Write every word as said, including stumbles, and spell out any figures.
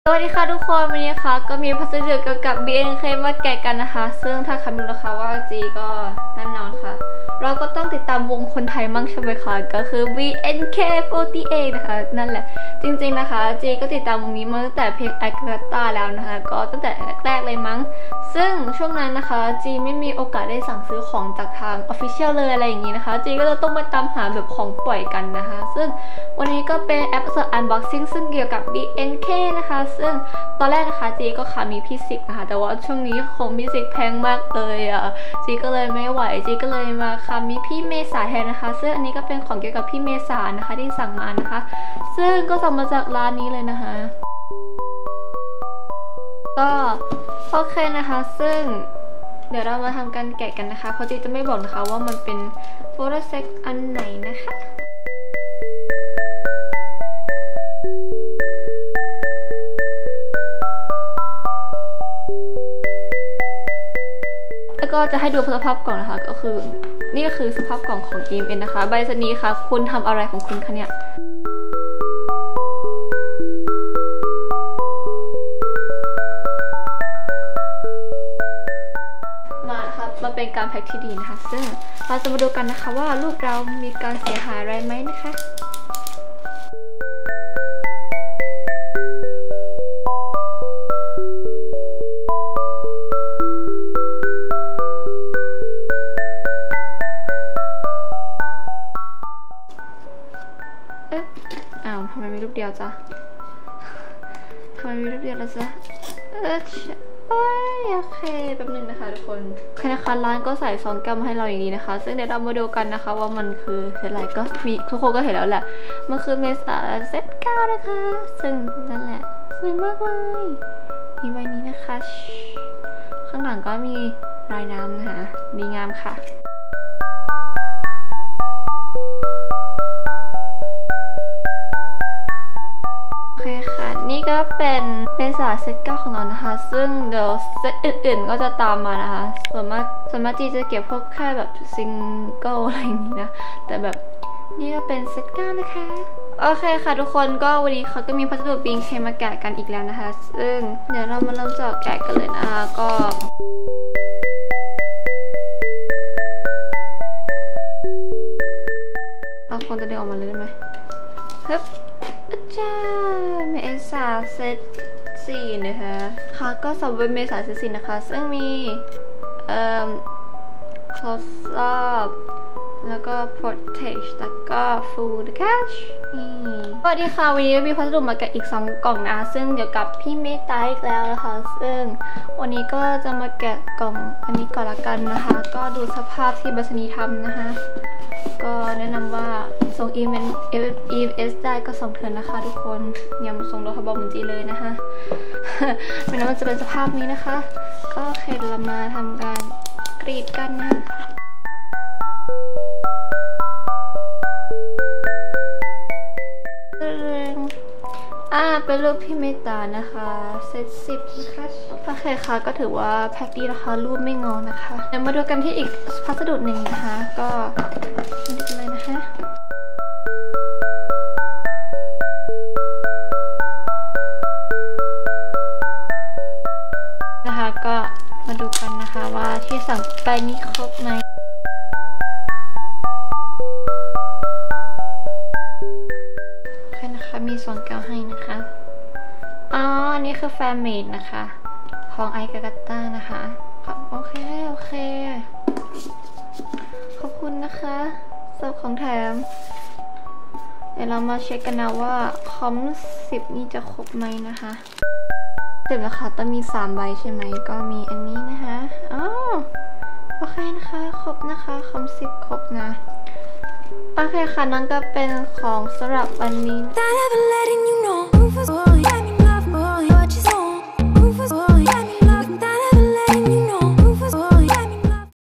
สวัสดีค่ะทุกคนวันนี้ค่ะก็มีพัสดุเกี่ยวกับ บี เอ็น เค มาแกะกันนะคะซึ่งถ้าใครไม่รู้นะคะว่าจีก็แน่นอนค่ะเราก็ต้องติดตามวงคนไทยมั่งใช่ไหมคะก็คือ บี เอ็น เค สี่สิบแปด นะคะนั่นแหละจริงๆนะคะจีก็ติดตามวงนี้มาตั้งแต่เพลง ไอ กา ตา แล้วนะคะก็ตั้งแต่แรกๆเลยมั้งซึ่งช่วงนั้นนะคะจีไม่มีโอกาสได้สั่งซื้อของจากทาง Official เลยอะไรอย่างนี้นะคะจีก็จะต้องมาตามหาแบบของปล่อยกันนะคะซึ่งวันนี้ก็เป็นเอพิโซด Unboxing ซึ่งเกี่ยวกับ บี เอ็น เค นะคะซึ่งตอนแรกนะคะจีก็ขามีพี่ซิกนะคะแต่ว่าช่วงนี้ของพี่ซิกแพงมากเลยอ่ะจีก็เลยไม่ไหวจีก็เลยมาขามีพี่เมษาแทนนะคะซึ่งอันนี้ก็เป็นของเกี่ยวกับพี่เมษานะคะที่สั่งมานะคะซึ่งก็สั่งมาจากร้านนี้เลยนะคะก็โอเคนะคะซึ่งเดี๋ยวเรามาทำการแกะกันนะคะเพราะจีจะไม่บอกนะคะว่ามันเป็นโฟโต้เซ็ตอันไหนนะคะแล้วก็จะให้ดูสภาพกล่องนะคะก็คือนี่ก็คือสภาพกล่องของ อี เอ็ม เอ็น นะคะใบสนีค่ะคุณทำอะไรของคุณคะเนี่ยมาครับมาเป็นการแพ็คที่ดีนะคะซึ่งเราจะมาดูกันนะคะว่ารูปเรามีการเสียหายอะไรไหมนะคะเอ๊ะอ้าวทำไมมีรูปเดียวจ๊ะทำไมมีรูปเดียวแล้วจ๊ะเอ๊ะโอ้ยโอเคแป๊บนึงนะคะทุกคนโอเคนะคะร้านก็ใส่ซองแก้วมาให้เราอย่างนี้นะคะซึ่งเดี๋ยวเรามาดูกันนะคะว่ามันคือเซตอะไรก็มีทุกคนก็เห็นแล้วแหละมันคือเมษาเซตเก้านะคะซึ่งนั่นแหละสวยมากเลยมีใบนี้นะคะข้างหลังก็มีลายน้ำนะคะดีงามค่ะโอเคค่ะนี่ก็เป็นเมษาเซตเก้าของเรานะคะซึ่งเดี๋ยวเซตอื่นๆก็จะตามมานะคะส่วนมากส่วนมากจีจะเก็บพวกแค่แบบซิงเกิลอะไรอย่างนี้นะแต่แบบนี่ก็เป็นเซตเก้านะคะโอเคค่ะทุกคนก็วันนี้เขาก็มีพัสดุ บี เอ็น เค มาแกะกันอีกแล้วนะคะซึ่งเดี๋ยวเรามาเริ่มจากแกะกันเลยนะคะก็เอาคนจะเดินออกมาเลยได้ไหมฮึบจ้าเมษาเซตสี่นะคะค่ะก็สำหรับเมษาเซตสี่นะคะซึ่งมีเอ่อ close up แล้วก็ protect แล้วก็ full cash นี่สวัสดีค่ะวันนี้มีพัสดุมาแกะอีกสองกล่องนะซึ่งเกี่ยวกับพี่เมตาอีกแล้วนะคะซึ่งวันนี้ก็จะมาแกะกล่องอันนี้ก่อนละกันนะคะก็ดูสภาพที่บัสนีทำนะคะก็แนะนำว่าส่งอีเมล อี เอ็ม เอส ได้ก็ส่งเถิดนะคะทุกคนอย่ามาส่งรถทบเหมือนจีเลยนะคะไม่นั้นมันจะเป็นสภาพนี้นะคะก็โอเคเรามาทำการกรีดกันนะคะอ่าเป็นรูปพี่เมตานะคะเซตสิบนะคะโอเคค่ะก็ถือว่าแพ็คดีนะคะรูปไม่งอนะคะเดี๋ยวมาดูกันที่อีกพัสดุหนึ่งนะคะก็นี่เลยนะคะนะคะก็มาดูกันนะคะว่าที่สั่งไปนี้ครบไหมมีซองแก้วให้นะคะอ๋ออันนี้คือแฟนเมดนะคะของไอ กา ตา นะคะโอเคโอเคขอบคุณนะคะสำหรับของแถมเดี๋ยวเรามาเช็คกันนะว่าคอมสิบนี่จะครบไหมนะคะเสร็จแล้วค่ะต้องมีสามใบใช่ไหมก็มีอันนี้นะคะอ๋อโอเคนะคะครบนะคะคอมสิบครบนะโอเคค่ะนั่นก็เป็นของสำหรับวันนี้